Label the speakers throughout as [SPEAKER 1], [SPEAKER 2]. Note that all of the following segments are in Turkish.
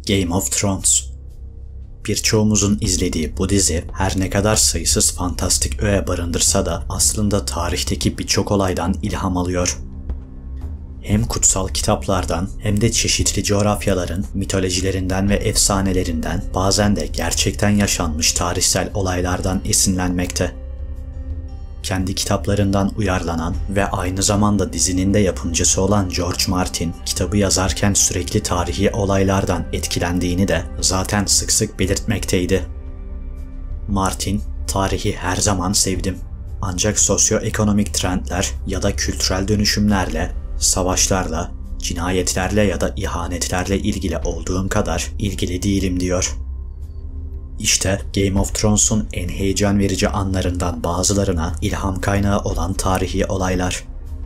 [SPEAKER 1] Game of Thrones. Birçoğumuzun izlediği bu dizi her ne kadar sayısız fantastik öğe barındırsa da aslında tarihteki birçok olaydan ilham alıyor. Hem kutsal kitaplardan hem de çeşitli coğrafyaların mitolojilerinden ve efsanelerinden, bazen de gerçekten yaşanmış tarihsel olaylardan esinlenmekte. Kendi kitaplarından uyarlanan ve aynı zamanda dizinin de yapımcısı olan George Martin, kitabı yazarken sürekli tarihi olaylardan etkilendiğini de zaten sık sık belirtmekteydi. Martin, "Tarihi her zaman sevdim. Ancak sosyoekonomik trendler ya da kültürel dönüşümlerle, savaşlarla, cinayetlerle ya da ihanetlerle ilgili olduğum kadar ilgili değilim," diyor. İşte Game of Thrones'un en heyecan verici anlarından bazılarına ilham kaynağı olan tarihi olaylar.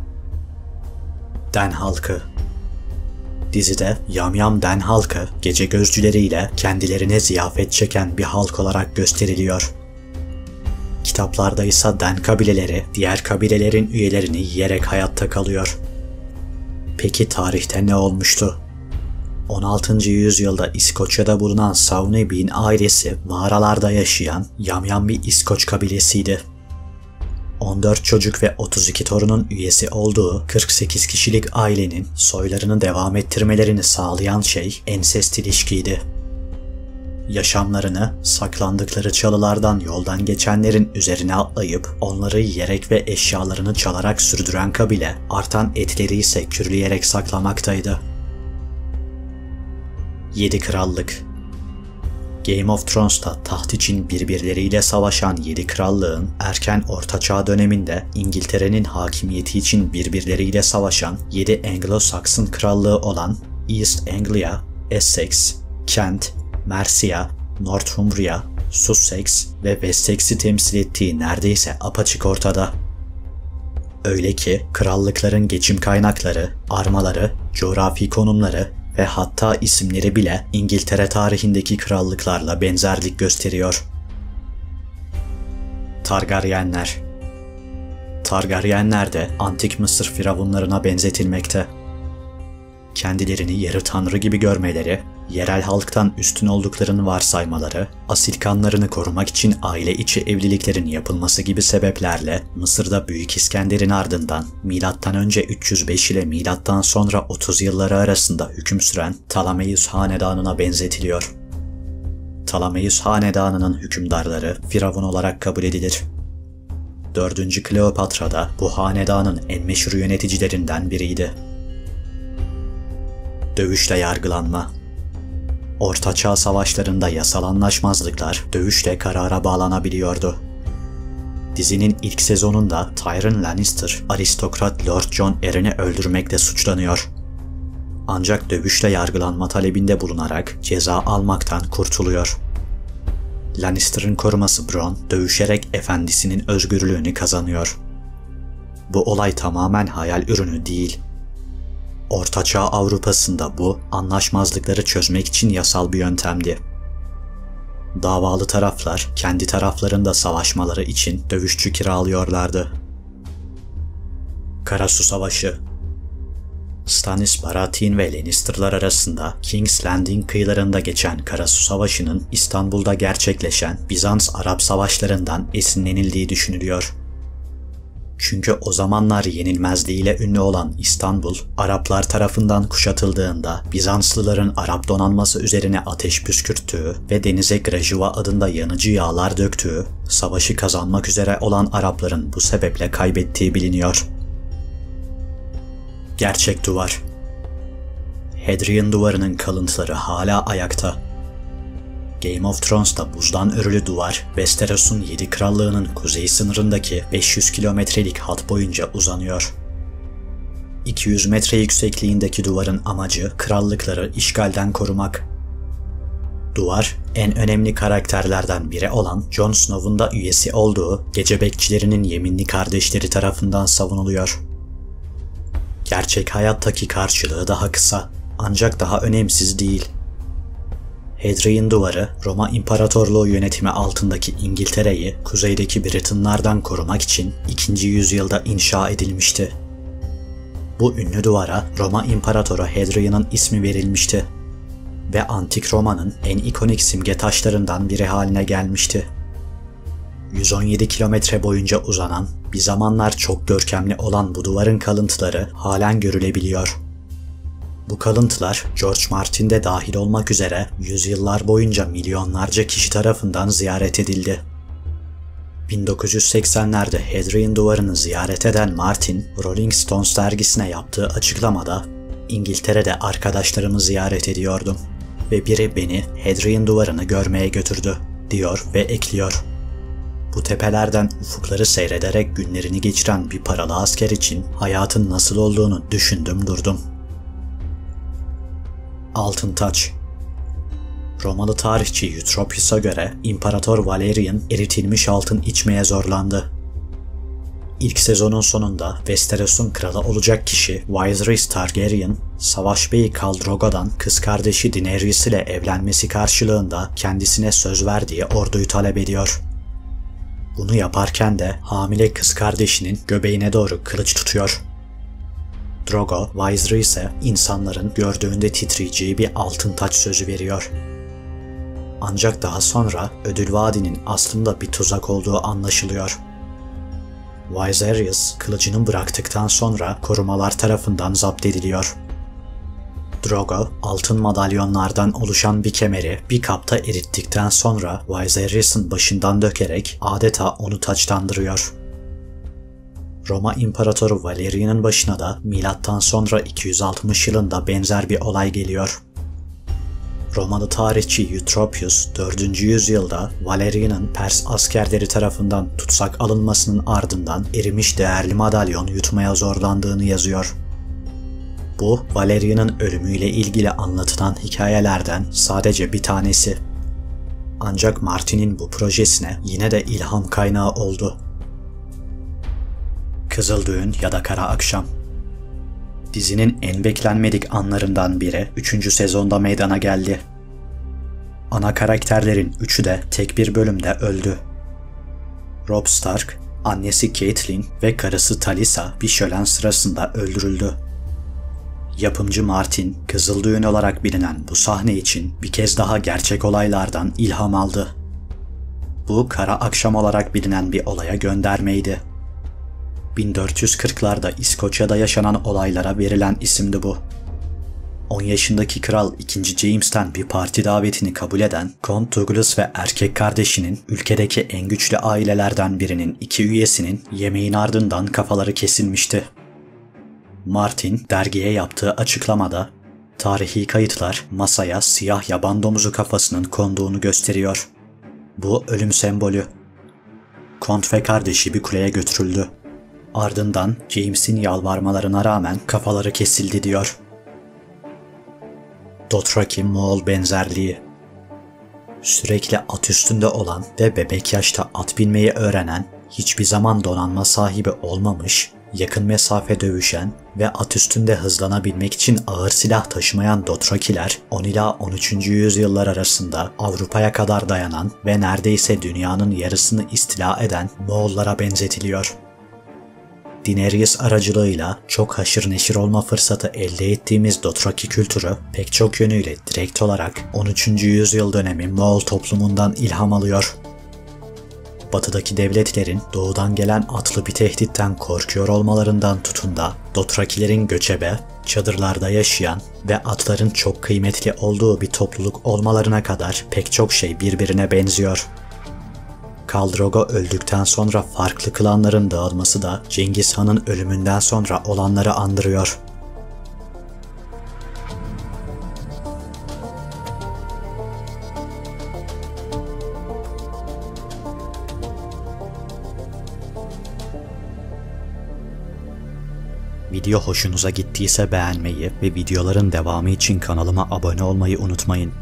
[SPEAKER 1] Den halkı. Dizide yamyam Den halkı gece gözcüleriyle kendilerine ziyafet çeken bir halk olarak gösteriliyor. Kitaplarda ise Den kabileleri diğer kabilelerin üyelerini yiyerek hayatta kalıyor. Peki tarihte ne olmuştu? 16. yüzyılda İskoçya'da bulunan Saunebi'nin ailesi mağaralarda yaşayan yamyam bir İskoç kabilesiydi. 14 çocuk ve 32 torunun üyesi olduğu 48 kişilik ailenin soylarını devam ettirmelerini sağlayan şey ensest ilişkiydi. Yaşamlarını saklandıkları çalılardan yoldan geçenlerin üzerine atlayıp onları yiyerek ve eşyalarını çalarak sürdüren kabile, artan etleri ise kürleyerek saklamaktaydı. 7 Krallık. Game of Thrones'ta taht için birbirleriyle savaşan 7 krallığın erken Ortaçağ döneminde İngiltere'nin hakimiyeti için birbirleriyle savaşan 7 Anglo-Saxon krallığı olan East Anglia, Essex, Kent, Mercia, Northumbria, Sussex ve Wessex'i temsil ettiği neredeyse apaçık ortada. Öyle ki krallıkların geçim kaynakları, armaları, coğrafi konumları ve hatta isimleri bile İngiltere tarihindeki krallıklarla benzerlik gösteriyor. Targaryenler. Targaryenler de antik Mısır firavunlarına benzetilmekte. Kendilerini yarı tanrı gibi görmeleri, yerel halktan üstün olduklarını varsaymaları, asil kanlarını korumak için aile içi evliliklerin yapılması gibi sebeplerle Mısır'da Büyük İskender'in ardından M.Ö. 305 ile M.Ö. 30 yılları arasında hüküm süren Ptolemaios hanedanına benzetiliyor. Ptolemaios hanedanının hükümdarları firavun olarak kabul edilir. 4. Kleopatra da bu hanedanın en meşhur yöneticilerinden biriydi. Dövüşle yargılanma. Ortaçağ savaşlarında yasal anlaşmazlıklar dövüşle karara bağlanabiliyordu. Dizinin ilk sezonunda Tyrion Lannister, aristokrat Lord Jon Arryn'i öldürmekle suçlanıyor. Ancak dövüşle yargılanma talebinde bulunarak ceza almaktan kurtuluyor. Lannister'ın koruması Bronn dövüşerek efendisinin özgürlüğünü kazanıyor. Bu olay tamamen hayal ürünü değil. Ortaçağ Avrupa'sında bu, anlaşmazlıkları çözmek için yasal bir yöntemdi. Davalı taraflar, kendi taraflarında savaşmaları için dövüşçü kiralıyorlardı. Karasu Savaşı. Stannis Baratheon ve Lannister'lar arasında King's Landing kıyılarında geçen Karasu Savaşı'nın İstanbul'da gerçekleşen Bizans-Arap savaşlarından esinlenildiği düşünülüyor. Çünkü o zamanlar yenilmezliğiyle ünlü olan İstanbul, Araplar tarafından kuşatıldığında Bizanslıların Arap donanması üzerine ateş püskürttüğü ve denize Grajiva adında yanıcı yağlar döktüğü, savaşı kazanmak üzere olan Arapların bu sebeple kaybettiği biliniyor. Gerçek duvar. Hadrian duvarının kalıntıları hala ayakta. Game of Thrones'ta buzdan örülü duvar, Westeros'un 7 krallığının kuzey sınırındaki 500 kilometrelik hat boyunca uzanıyor. 200 metre yüksekliğindeki duvarın amacı krallıkları işgalden korumak. Duvar, en önemli karakterlerden biri olan Jon Snow'un da üyesi olduğu Gece Bekçilerinin yeminli kardeşleri tarafından savunuluyor. Gerçek hayattaki karşılığı daha kısa, ancak daha önemsiz değil. Hadrian Duvarı, Roma İmparatorluğu yönetimi altındaki İngiltere'yi kuzeydeki Britonlardan korumak için 2. yüzyılda inşa edilmişti. Bu ünlü duvara Roma İmparatoru Hadrian'ın ismi verilmişti. ve Antik Roma'nın en ikonik simge taşlarından biri haline gelmişti. 117 kilometre boyunca uzanan, bir zamanlar çok görkemli olan bu duvarın kalıntıları halen görülebiliyor. Bu kalıntılar George Martin de dahil olmak üzere yüzyıllar boyunca milyonlarca kişi tarafından ziyaret edildi. 1980'lerde Hadrian Duvarı'nı ziyaret eden Martin, Rolling Stones dergisine yaptığı açıklamada "İngiltere'de arkadaşlarımı ziyaret ediyordum ve biri beni Hadrian Duvarı'nı görmeye götürdü," diyor ve ekliyor. Bu tepelerden ufukları seyrederek günlerini geçiren bir paralı asker için hayatın nasıl olduğunu düşündüm durdum. Altın Taç. Romalı tarihçi Eutropius'a göre İmparator Valerian eritilmiş altın içmeye zorlandı. İlk sezonun sonunda Westeros'un kralı olacak kişi Viserys Targaryen, Savaş Beyi Khal Drogo'dan kız kardeşi Daenerys ile evlenmesi karşılığında kendisine söz verdiği orduyu talep ediyor. Bunu yaparken de hamile kız kardeşinin göbeğine doğru kılıç tutuyor. Drogo, Viserys'e insanların gördüğünde titreyeceği bir altın taç sözü veriyor. Ancak daha sonra ödül vaadinin aslında bir tuzak olduğu anlaşılıyor. Viserys kılıcını bıraktıktan sonra korumalar tarafından zapt ediliyor. Drogo, altın madalyonlardan oluşan bir kemeri bir kapta erittikten sonra Viserys'in başından dökerek adeta onu taçlandırıyor. Roma İmparatoru Valerian'ın başına da milattan sonra 260 yılında benzer bir olay geliyor. Romalı tarihçi Eutropius 4. yüzyılda Valerian'ın Pers askerleri tarafından tutsak alınmasının ardından erimiş değerli madalyon yutmaya zorlandığını yazıyor. Bu, Valerian'ın ölümüyle ilgili anlatılan hikayelerden sadece bir tanesi. Ancak Martin'in bu projesine yine de ilham kaynağı oldu. Kızıl Düğün ya da Kara Akşam. Dizinin en beklenmedik anlarından biri 3. sezonda meydana geldi. Ana karakterlerin üçü de tek bir bölümde öldü. Robb Stark, annesi Catelyn ve karısı Talisa bir şölen sırasında öldürüldü. Yapımcı Martin, Kızıl Düğün olarak bilinen bu sahne için bir kez daha gerçek olaylardan ilham aldı. Bu Kara Akşam olarak bilinen bir olaya göndermeydi. 1440'larda İskoçya'da yaşanan olaylara verilen isimdi bu. 10 yaşındaki kral 2. James'ten bir parti davetini kabul eden Kont Douglas ve erkek kardeşinin ülkedeki en güçlü ailelerden birinin 2 üyesinin yemeğin ardından kafaları kesilmişti. Martin dergiye yaptığı açıklamada tarihi kayıtlar masaya siyah yaban domuzu kafasının konduğunu gösteriyor. Bu ölüm sembolü. Kont ve kardeşi bir kuleye götürüldü. Ardından James'in yalvarmalarına rağmen kafaları kesildi diyor. Dothraki-Moğol benzerliği. Sürekli at üstünde olan ve bebek yaşta at binmeyi öğrenen, hiçbir zaman donanma sahibi olmamış, yakın mesafe dövüşen ve at üstünde hızlanabilmek için ağır silah taşımayan Dothrakiler 10 ila 13. yüzyıllar arasında Avrupa'ya kadar dayanan ve neredeyse dünyanın yarısını istila eden Moğollara benzetiliyor. Daenerys aracılığıyla çok haşır neşir olma fırsatı elde ettiğimiz Dothraki kültürü pek çok yönüyle direkt olarak 13. yüzyıl dönemi Moğol toplumundan ilham alıyor. Batıdaki devletlerin doğudan gelen atlı bir tehditten korkuyor olmalarından tutun da Dothrakilerin göçebe, çadırlarda yaşayan ve atların çok kıymetli olduğu bir topluluk olmalarına kadar pek çok şey birbirine benziyor. Khal Drogo öldükten sonra farklı klanların dağılması da Cengiz Han'ın ölümünden sonra olanları andırıyor. Video hoşunuza gittiyse beğenmeyi ve videoların devamı için kanalıma abone olmayı unutmayın.